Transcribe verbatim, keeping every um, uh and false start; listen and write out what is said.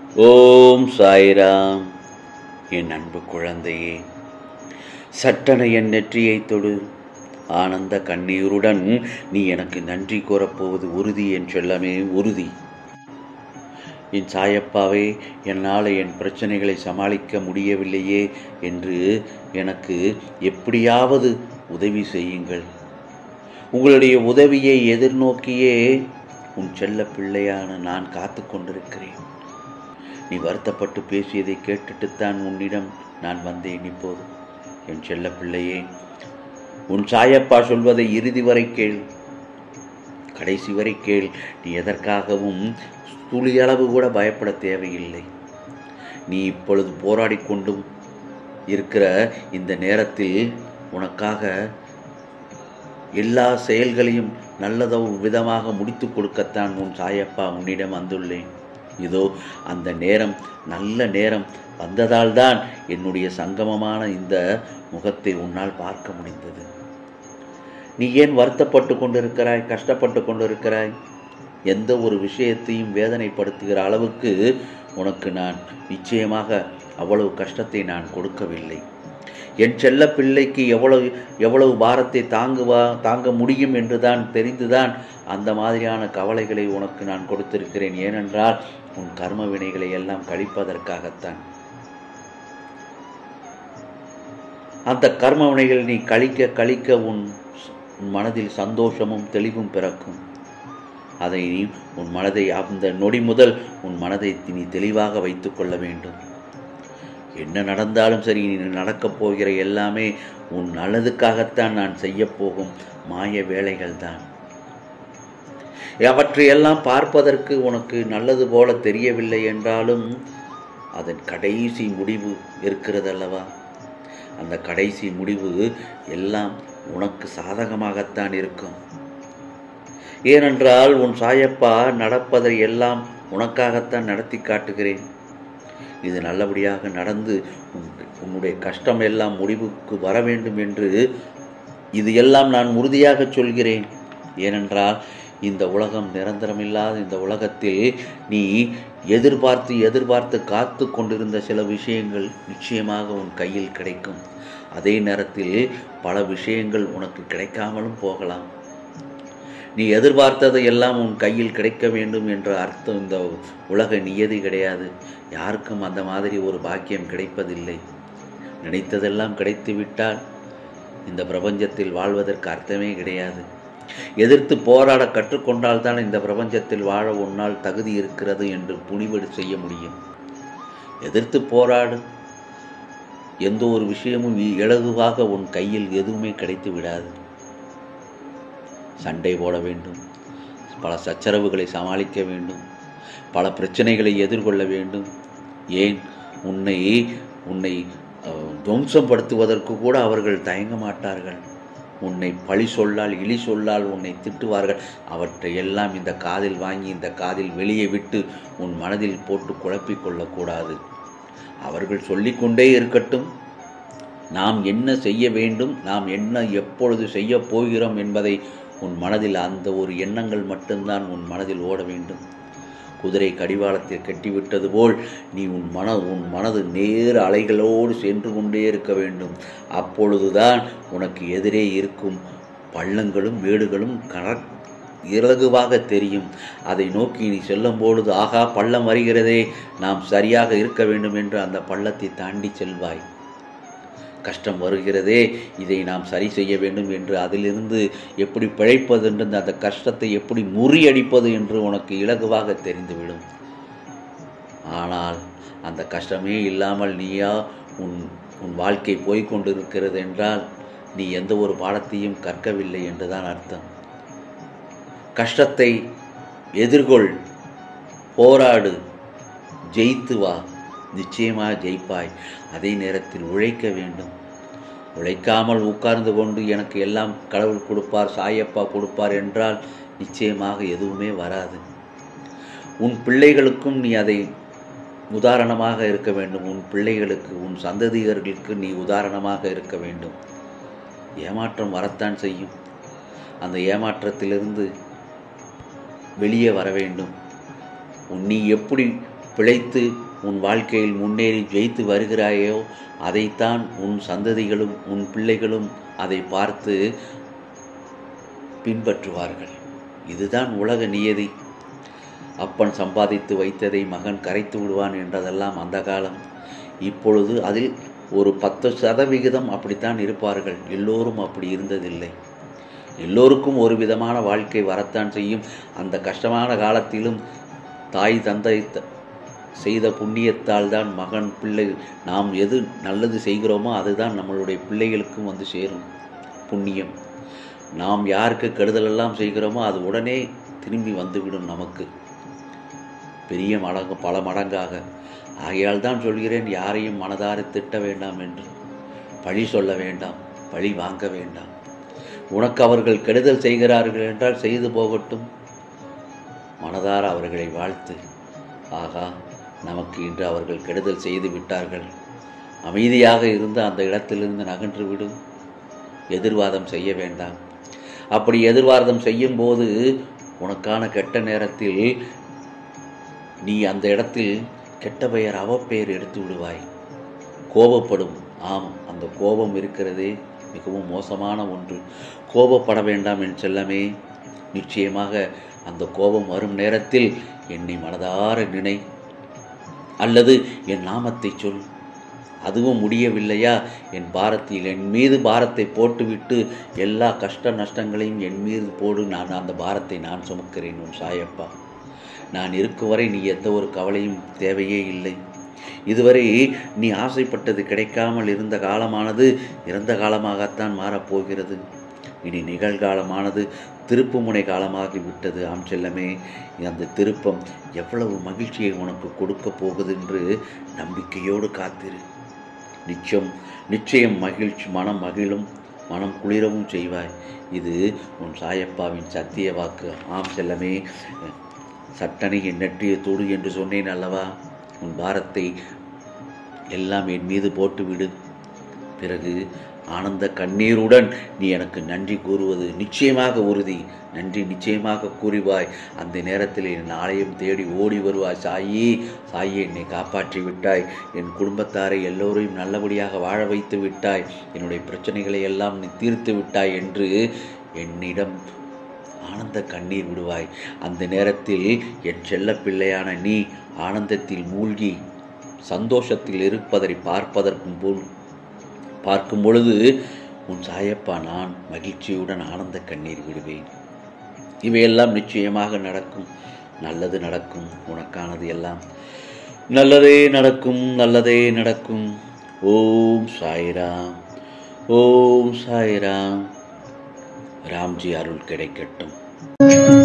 ஓம் சாய்ராம். என் அன்பு குழந்தையே, சட்டென என் நெற்றியை தொடு. ஆனந்த கண்ணீருடன் நீ எனக்கு நன்றி கூறப்போவது உறுதி, என் செல்லமே, உறுதி. என் சாயப்பாவே, என்னால் என் பிரச்சனைகளை சமாளிக்க முடியவில்லையே என்று எனக்கு எப்படியாவது உதவி செய்யுங்கள். உங்களுடைய உதவியை எதிர்நோக்கியே உன் செல்ல பிள்ளையான நான் காத்து கொண்டிருக்கிறேன். நீ வருத்தப்பட்டு பேசியதை கேட்டுட்டுத்தான் உன்னிடம் நான் வந்தேன். இப்போது என் செல்ல பிள்ளையே, உன் சாயப்பா சொல்வதை இறுதி வரை கேள், கடைசி வரை கேள். நீ எதற்காகவும் துளியளவு கூட பயப்பட தேவையில்லை. நீ இப்பொழுது போராடி கொண்டும் இருக்கிற இந்த நேரத்தில் உனக்காக எல்லா செயல்களையும் நல்லதோ விதமாக முடித்து கொடுக்கத்தான் உன் சாயப்பா உன்னிடம் வந்துள்ளேன். இதோ அந்த நேரம், நல்ல நேரம் வந்ததால் தான் என்னுடைய சங்கமமான இந்த முகத்தை உன்னால் பார்க்க முடிந்தது. நீ ஏன் வருத்தப்பட்டு கொண்டிருக்கிறாய், கஷ்டப்பட்டு கொண்டிருக்கிறாய்? எந்த ஒரு விஷயத்தையும் வேதனைப்படுத்துகிற அளவுக்கு உனக்கு நான் நிச்சயமாக அவ்வளவு கஷ்டத்தை நான் கொடுக்கவில்லை. என் செல்ல பிள்ளைக்கு எவ்வளவு எவ்வளவு பாரத்தை தாங்குவா தாங்க முடியும் என்றுதான் தெரிந்துதான் அந்த மாதிரியான கவலைகளை உனக்கு நான் கொடுத்திருக்கிறேன். ஏனென்றால் உன் கர்ம வினைகளை எல்லாம் கழிப்பதற்காகத்தான். அந்த கர்ம வினைகள் நீ கழிக்க கழிக்க உன் மனதில் சந்தோஷமும் தெளிவும் பிறக்கும். அதை நீ உன் மனதை அந்த நொடி முதல் உன் மனதை நீ தெளிவாக வைத்து கொள்ள வேண்டும். என்ன நடந்தாலும் சரி, நீ நடக்கப் போகிற எல்லாமே உன் நல்லதுக்காகத்தான் நான் செய்ய போகும் மாய வேலைகள் தான். அவற்றையெல்லாம் பார்ப்பதற்கு உனக்கு நல்லது போல தெரியவில்லை என்றாலும் அதன் கடைசி முடிவு இருக்கிறதல்லவா? அந்த கடைசி முடிவு எல்லாம் உனக்கு சாதகமாகத்தான் இருக்கும். ஏனென்றால் உன் சாயப்பா நடப்பதை எல்லாம் உனக்காகத்தான் நடத்தி காட்டுகிறேன். இது நல்லபடியாக நடந்து உன்னுடைய கஷ்டம் எல்லாம் முடிவுக்கு வர வேண்டும் என்று இது எல்லாம் நான் உறுதியாக சொல்கிறேன். ஏனென்றால் இந்த உலகம் நிரந்தரமில்லாத இந்த உலகத்தில் நீ எதிர்பார்த்து எதிர்பார்த்து காத்து கொண்டிருந்த சில விஷயங்கள் நிச்சயமாக உன் கையில் கிடைக்கும். அதே நேரத்தில் பல விஷயங்கள் உனக்கு கிடைக்காமலும் போகலாம். நீ எதிர்பார்த்ததை எல்லாம் உன் கையில் கிடைக்க வேண்டும் என்ற அர்த்தம் இந்த உலக நியதி கிடையாது. யாருக்கும் அந்த மாதிரி ஒரு பாக்கியம் கிடைப்பதில்லை. நினைத்ததெல்லாம் கிடைத்து விட்டால் இந்த பிரபஞ்சத்தில் வாழ்வதற்கு அர்த்தமே கிடையாது. எதிர்த்து போராட கற்றுக்கொண்டால்தான் இந்த பிரபஞ்சத்தில் வாழ உன்னால் தகுதி இருக்கிறது என்று புனிவெடு செய்ய முடியும். எதிர்த்து போராடு. எந்த ஒரு விஷயமும் இலகுவாக உன் கையில் எதுவுமே கிடைத்து விடாது. சண்டை போட வேண்டும், பல சச்சரவுகளை சமாளிக்க வேண்டும், பல பிரச்சனைகளை எதிர்கொள்ள வேண்டும். ஏன் உன்னை உன்னை துவம்சப்படுத்துவதற்கு கூட அவர்கள் தயங்க மாட்டார்கள். உன்னை பழி சொல்லால் இழி சொல்லால் உன்னை திட்டுவார்கள். அவற்றை எல்லாம் இந்த காதில் வாங்கி இந்த காதில் வெளியே விட்டு உன் மனதில் போட்டு குழப்பிக் கொள்ளக்கூடாது. அவர்கள் சொல்லிக்கொண்டே இருக்கட்டும். நாம் என்ன செய்ய வேண்டும், நாம் என்ன எப்பொழுது செய்ய போகிறோம் என்பதை உன் மனதில் அந்த ஒரு எண்ணங்கள் மட்டும்தான் உன் மனதில் ஓட வேண்டும். குதிரை கடிவாளத்தில் கட்டிவிட்டது போல் நீ உன் மன உன் மனது நேர் அலைகளோடு சென்று கொண்டே இருக்க வேண்டும். அப்பொழுதுதான் உனக்கு எதிரே இருக்கும் பள்ளங்களும் மேடுகளும் கர இலகுவாக தெரியும். அதை நோக்கி நீ செல்லும் பொழுது, ஆகா பள்ளம் வருகிறதே, நாம் சரியாக இருக்க வேண்டும் என்று அந்த பள்ளத்தை தாண்டி செல்வாய். கஷ்டம் வருகிறதே, இதை நாம் சரி செய்ய வேண்டும் என்று அதிலிருந்து எப்படி பிழைப்பது என்று அந்த கஷ்டத்தை எப்படி முறியடிப்பது என்று உனக்கு இலகுவாக தெரிந்துவிடும். ஆனால் அந்த கஷ்டமே இல்லாமல் நீயா உன் உன் வாழ்க்கை போய்கொண்டிருக்கிறது என்றால் நீ எந்த ஒரு பாடத்தையும் கற்கவில்லை என்றுதான் அர்த்தம். கஷ்டத்தை எதிர்கொள், போராடு, ஜெயித்து வா. நிச்சயமாக ஜெயிப்பாய். அதே நேரத்தில் உழைக்க வேண்டும். உழைக்காமல் உட்கார்ந்து கொண்டு எனக்கு எல்லாம் கடவுள் கொடுப்பார், சாயப்பா கொடுப்பார் என்றால் நிச்சயமாக எதுவுமே வராது. உன் பிள்ளைகளுக்கும் நீ அதை உதாரணமாக இருக்க வேண்டும். உன் பிள்ளைகளுக்கு, உன் சந்ததியர்களுக்கு நீ உதாரணமாக இருக்க வேண்டும். ஏமாற்றம் வரத்தான் செய்யும். அந்த ஏமாற்றத்திலிருந்து வெளியே வர வேண்டும். நீ எப்படி பிழைத்து உன் வாழ்க்கையில் முன்னேறி ஜெயித்து வருகிறாயோ அதைத்தான் உன் சந்ததிகளும் உன் பிள்ளைகளும் அதை பார்த்து பின்பற்றுவார்கள். இதுதான் உலக நியதி. அப்பன் சம்பாதித்து வைத்ததை மகன் கரைத்து விடுவான் என்றதெல்லாம் அந்த காலம். இப்பொழுது அதில் ஒரு பத்து சதவிகிதம் அப்படித்தான் இருப்பார்கள். எல்லோரும் அப்படி இருந்ததில்லை. எல்லோருக்கும் ஒரு விதமான வாழ்க்கை வரத்தான் செய்யும். அந்த கஷ்டமான காலத்திலும் தாய் தந்தை செய்த புண்ணியத்தால் தான் மகன் பிள்ளை நாம் எது நல்லது செய்கிறோமோ அதுதான் நம்மளுடைய பிள்ளைகளுக்கும் வந்து சேரும் புண்ணியம். நாம் யாருக்கு கெடுதலெல்லாம் செய்கிறோமோ அது உடனே திரும்பி வந்துவிடும் நமக்கு பெரிய மடங்கு பல மடங்காக. ஆகையால் தான் சொல்கிறேன், யாரையும் மனதார திட்ட வேண்டாம் என்று, பழி சொல்ல வேண்டாம், பழி வாங்க வேண்டாம். உனக்கு அவர்கள் கெடுதல் செய்கிறார்கள் என்றால் செய்து போகட்டும். மனதார அவர்களை வாழ்த்து. ஆகா, நமக்கு இன்று அவர்கள் கெடுதல் செய்து விட்டார்கள், அமைதியாக இருந்து அந்த இடத்திலிருந்து நகன்று விடும். எதிர்வாதம் செய்ய வேண்டாம். அப்படி எதிர்வாதம் செய்யும் போது உனக்கான கெட்ட நேரத்தில் நீ அந்த இடத்தில் கெட்ட பெயர் அவப்பெயர் எடுத்து விடுவாய். கோபப்படும். ஆம், அந்த கோபம் இருக்கிறதே மிகவும் மோசமான ஒன்று. கோபப்பட வேண்டாம் என் செல்லமே. நிச்சயமாக அந்த கோபம் வரும் நேரத்தில் என்னை மனதார நினை, அல்லது என் நாமத்தை சொல். அதுவும் முடியவில்லையா, என் பாரத்தில் என் மீது பாரத்தை போட்டுவிட்டு எல்லா கஷ்ட நஷ்டங்களையும் என் மீது போடு. நான் அந்த பாரத்தை நான் சுமக்கிறேன் உன் சாயப்பா. நான் இருக்கும் வரை நீ எந்த ஒரு கவலையும் தேவையே இல்லை. இதுவரை நீ ஆசைப்பட்டது கிடைக்காமல் இருந்த காலமானது இறந்த காலமாகத்தான் மாறப்போகிறது. இனி நிகழ்காலமானது திருப்புமுனை காலமாகி விட்டது. ஆம் செல்லமே, அந்த திருப்பம் எவ்வளவு மகிழ்ச்சியை உனக்கு கொடுக்க போகுது என்று நம்பிக்கையோடு காத்திரு. நிச்சயம் நிச்சயம் மகிழ்ச்சி மனம் மகிழும், மனம் குளிரவும் செய்வாய். இது உன் சாயப்பாவின் சத்திய வாக்கு. ஆம் செல்லமே, சட்டனை என் நெற்றிய தூடு என்று சொன்னேன் அல்லவா? உன் பாரத்தை எல்லாம் என் மீது போட்டுவிடு. பிறகு ஆனந்த கண்ணீருடன் நீ எனக்கு நன்றி கூறுவது நிச்சயமாக உறுதி. நன்றி நிச்சயமாக கூறுவாய். அந்த நேரத்தில் என் ஆலயம் தேடி ஓடி வருவாய். சாயி சாயி, என்னை காப்பாற்றி விட்டாய், என் குடும்பத்தாரை எல்லோரையும் நல்லபடியாக வாழ வைத்து விட்டாய், என்னுடைய பிரச்சனைகளை எல்லாம் நீ தீர்த்து விட்டாய் என்று என்னிடம் ஆனந்த கண்ணீர் விடுவாய். அந்த நேரத்தில் என் செல்ல பிள்ளையான நீ ஆனந்தத்தில் மூழ்கி சந்தோஷத்தில் இருப்பதை பார்ப்பதற்கும் போல் பார்க்கும் பொழுது உன் சாயப்பா நான் மகிழ்ச்சியுடன் ஆனந்த கண்ணீர் விடுவேன். இவையெல்லாம் நிச்சயமாக நடக்கும். நல்லது நடக்கும். உனக்கானது எல்லாம் நல்லதே நடக்கும். நல்லதே நடக்கும். ஓம் சாய்ராம். ஓம் சாய்ராம். ராம்ஜி அருள் கிடைக்கட்டும்.